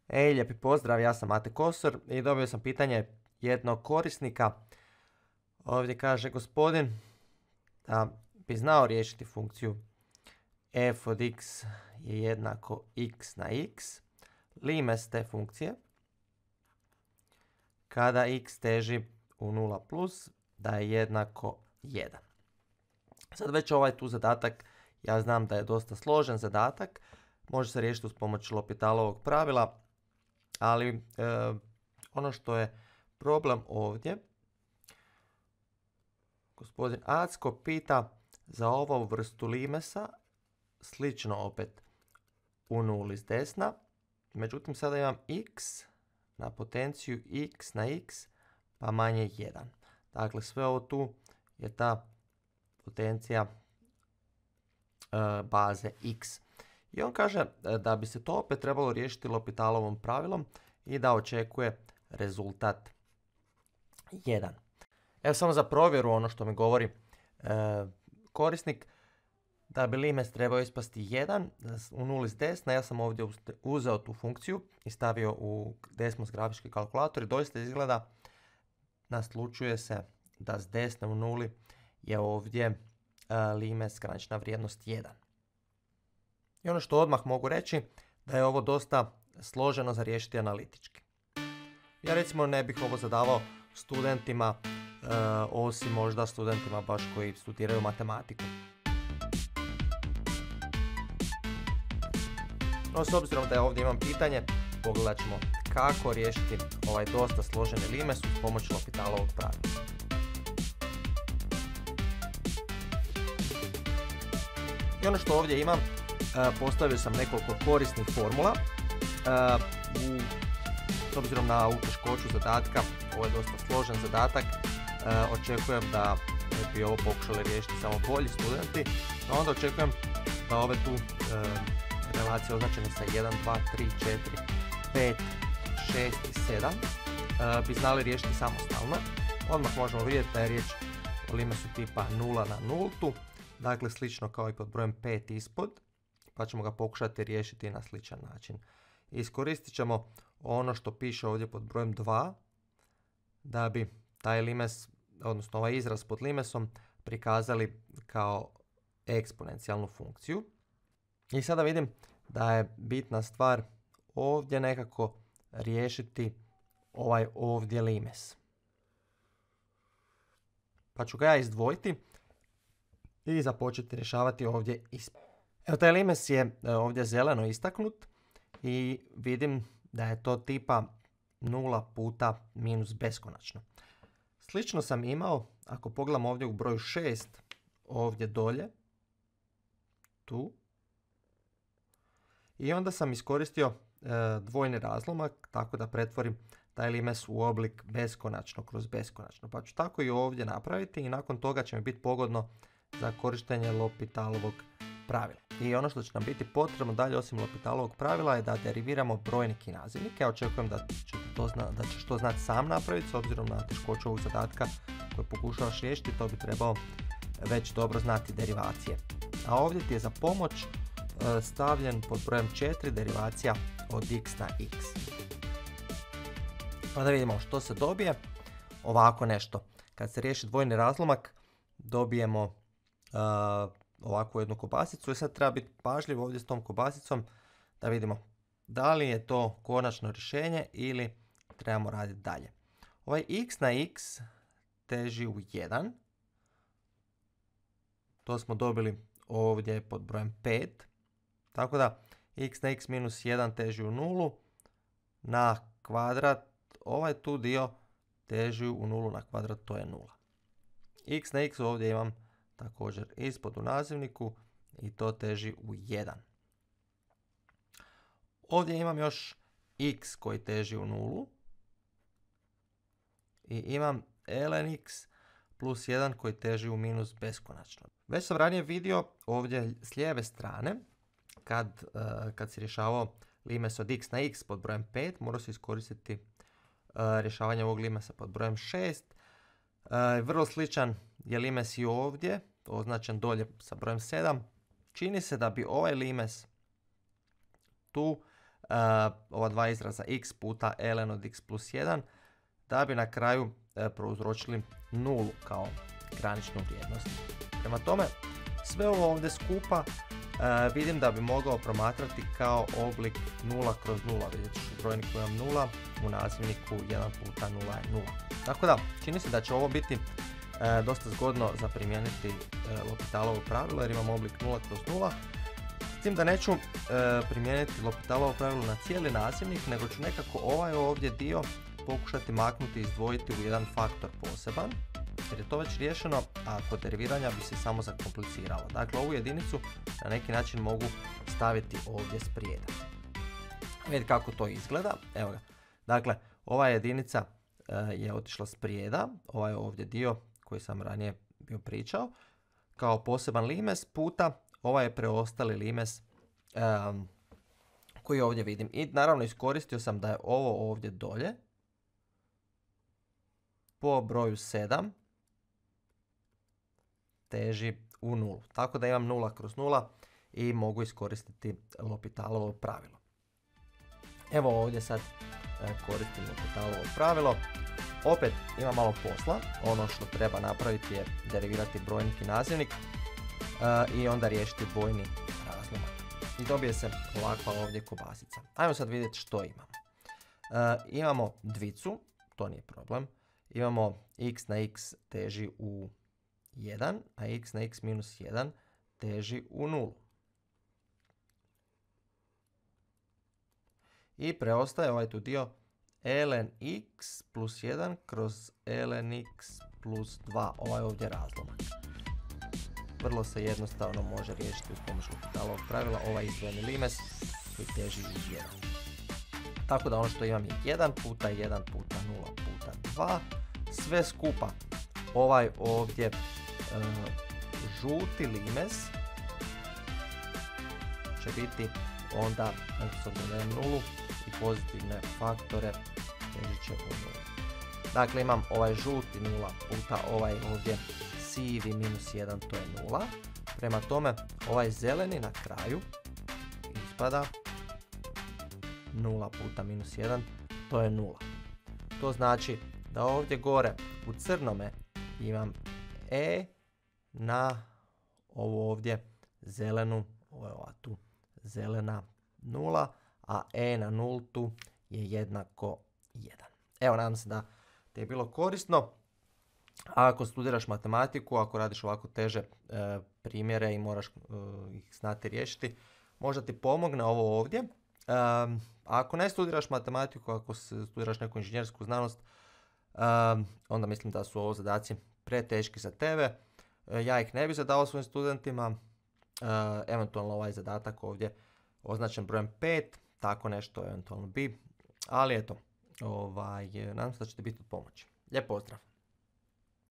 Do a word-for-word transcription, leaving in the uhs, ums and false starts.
Ej, lijepi pozdrav, ja sam Mate Kosor i dobio sam pitanje jednog korisnika. Ovdje kaže gospodin da bi znao riješiti funkciju f od x je jednako x na x, limes te funkcije, kada x teži u nula plus, da je jednako jedan. Sad već ovaj tu zadatak, ja znam da je dosta složen zadatak, može se riješiti uz pomoć L'Hopitalovog pravila, ali e, ono što je problem ovdje, gospodin Acko pita za ovu vrstu limesa, slično opet u nuli s desna, međutim sada imam x na potenciju x na x pa manje jedan. Dakle, sve ovo tu je ta potencija e, baze x. I on kaže da bi se to opet trebalo riješiti L'Hopitalovom pravilom i da očekuje rezultat jedan. Evo samo za provjeru ono što mi govori e, korisnik, da bi limes trebao ispasti jedan u nuli s desna. Ja sam ovdje uzeo tu funkciju i stavio u Desmos grafički kalkulator i doista izgleda, naslučuje se da s desne u nuli je ovdje e, limes granična vrijednost jedan. I ono što odmah mogu reći, da je ovo dosta složeno za riješiti analitički. Ja recimo ne bih ovo zadavao studentima, e, osim možda studentima baš koji studiraju matematiku. No, s obzirom da ja ovdje imam pitanje, pogledat ćemo kako riješiti ovaj dosta složeni limes uz pomoć L'Hopitalovog pravila. I ono što ovdje imam, postavio sam nekoliko korisnih formula. U, s obzirom na ovu teškoću zadatka, ovo je dosta složen zadatak, očekujem da bi ovo pokušali riješiti samo bolji studenti, a onda očekujem da ove tu relacije označene sa jedan, dva, tri, četiri, pet, šest i sedam bi znali riješiti samostalno. Odmah možemo vidjeti da je riječ o limesu tipa nula na nultu, dakle slično kao i pod brojem pet ispod, pa ćemo ga pokušati riješiti na sličan način. Iskoristit ćemo ono što piše ovdje pod brojem dva, da bi taj limes, odnosno ovaj izraz pod limesom, prikazali kao eksponencijalnu funkciju. I sada vidim da je bitna stvar ovdje nekako riješiti ovaj ovdje limes. Pa ću ga ja izdvojiti i započeti rješavati ovdje ispod. Evo, taj limes je ovdje zeleno istaknut i vidim da je to tipa nula puta minus beskonačno. Slično sam imao, ako pogledam ovdje u broju šest, ovdje dolje, tu. I onda sam iskoristio e, dvojni razlomak, tako da pretvorim taj limes u oblik beskonačno kroz beskonačno. Pa ću tako i ovdje napraviti i nakon toga će mi biti pogodno za korištenje L'Hopitalovog pravila. I ono što će nam biti potrebno dalje osim L'Hopitalovog pravila je da deriviramo brojnik i nazivnik. Ja očekujem da, će to zna, da ćeš to znati sam napraviti, s obzirom na teškoću ovog zadatka koji pokušavaš riješiti, to bi trebao već dobro znati derivacije. A ovdje ti je za pomoć e, stavljen pod brojem četiri derivacija od x na x. Pa da vidimo što se dobije. Ovako nešto. Kad se riješi dvojni razlomak, dobijemo uh, ovakvu jednu kobasicu i sad treba biti pažljiv ovdje s tom kobasicom da vidimo da li je to konačno rješenje ili trebamo raditi dalje. Ovaj x na x teži u jedan. To smo dobili ovdje pod brojem pet. Tako da x na x minus jedan teži u nulu na kvadrat. Ovaj tu dio teži u nulu na kvadrat, to je nula. X na x ovdje imam također ispod u nazivniku i to teži u jedan. Ovdje imam još x koji teži u nulu i imam ln x plus jedan koji teži u minus beskonačno. Već sam ranije vidio ovdje s lijeve strane, kad, uh, kad si rješavao limes od x na x pod brojem pet, morao se iskoristiti uh, rješavanje ovog limesa pod brojem šest. Uh, vrlo sličan je limes i ovdje, označen dolje sa brojem sedam. Čini se da bi ovaj limes tu ova dva izraza x puta ln od x plus jedan, da bi na kraju uh, prouzročili nulu kao graničnu vrijednost. Prema tome, sve ovo ovdje skupa uh, vidim da bi mogao promatrati kao oblik nula kroz nula. Vidjet ćeš u brojniku imam nula, u nazivniku jedan puta nula je nula. Tako da, čini se da će ovo biti uh, dosta zgodno za primijeniti uh, L'Hospitalovo pravilo jer imam oblik nula kroz nula. S tim da neću uh, primijeniti L'Hospitalovo pravilo na cijeli nazivnik, nego ću nekako ovaj ovdje dio pokušati maknuti i izdvojiti u jedan faktor poseban, jer je to već riješeno, a kod deriviranja bi se samo zakompliciralo. Dakle, ovu jedinicu na neki način mogu staviti ovdje sprijeda. Vidite kako to izgleda. Evo ga. Dakle, ova jedinica uh, je otišla sprijeda, ovaj ovdje dio koji sam ranije bio pričao, kao poseban limes puta ovaj je preostali limes um, koji ovdje vidim. I naravno iskoristio sam da je ovo ovdje dolje po broju sedam teži u nulu. Tako da imam nula kroz nula i mogu iskoristiti L'Hospitalovo pravilo. Evo ovdje sad e, koristim L'Hospitalovo pravilo. Opet ima malo posla. Ono što treba napraviti je derivirati brojnik i nazivnik e, i onda riješiti dvojni razlomak. I dobije se ovakva ovdje kobasica. Ajmo sad vidjeti što imamo. E, imamo dvicu, to nije problem. Imamo x na x teži u jedan, a x na x minus jedan teži u nulu. I preostaje ovaj tu dio ln x plus jedan kroz ln x plus dva, ovaj ovdje razlomak. Vrlo se jednostavno može riješiti uz pomoć L'Hospitalovog pravila ovaj izdvojeni limes koji teži u jedan. Tako da ono što imam je jedan puta jedan puta nula puta dva, sve skupa ovaj ovdje e, žuti limes će biti onda, s obzirom da imam nulu i pozitivne faktore, težit će u nulu. Dakle, imam ovaj žuti nula puta ovaj ovdje sivi minus jedan, to je nula. Prema tome, ovaj zeleni na kraju ispada nula puta minus jedan, to je nula. To znači da ovdje gore u crnome imam e na ovu ovdje zelenu, ovo je ova tu zelena nula, a e na nultu je jednako jedan. Evo, nadam se da ti je bilo korisno. A ako studiraš matematiku, ako radiš ovako teže e, primjere i moraš e, ih znati riješiti, možda ti pomogne ovo ovdje. E, ako ne studiraš matematiku, ako studiraš neku inženjersku znanost, e, onda mislim da su ovo zadaci preteški za tebe. E, ja ih ne bih zadao svojim studentima. E, eventualno ovaj zadatak ovdje označen brojem pet, tako nešto eventualno bi. Ali eto, ovaj, nadam se da će ti biti od pomoći. Lijep pozdrav!